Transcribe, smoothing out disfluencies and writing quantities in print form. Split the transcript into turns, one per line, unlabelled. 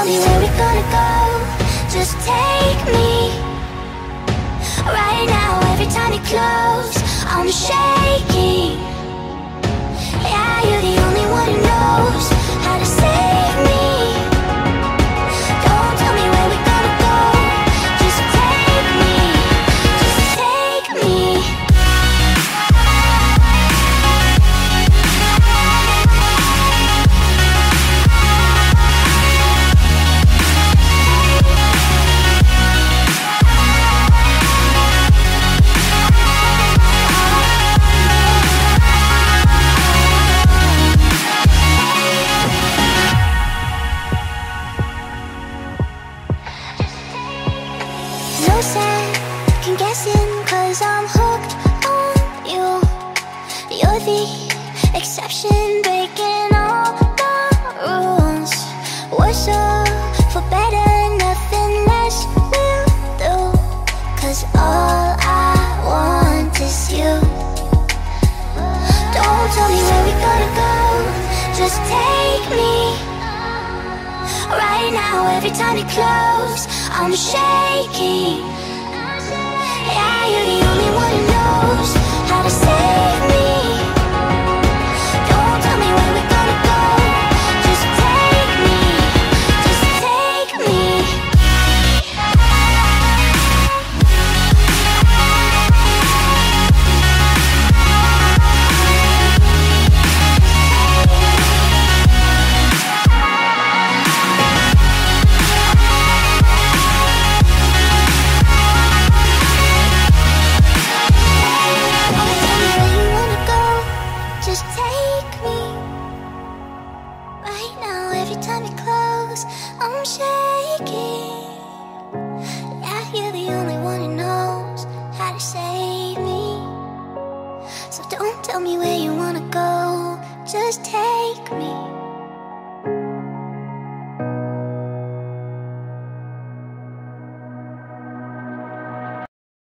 tell me where we're gonna go, just take me. Right now, every time you close, I'm shaking. Yeah, you're the only one who knows how to save me. Don't tell me where we're gonna go, just take me, just take me. No second guessing, 'cause I'm hooked on you. You're the exception, breaking all the rules. Worse or for better, nothing less will do. 'Cause all I want is you. Don't tell me where we're gonna go, just take me. Right now, every time you close, I'm shaking. Yeah, you're the only one who knows how to save me. Don't tell me where we're gonna go, just take me, just take me. Just take me. Right now, every time you close, I'm shaking. Yeah, you're the only one who knows how to save me. So don't tell me where you wanna go, just take me.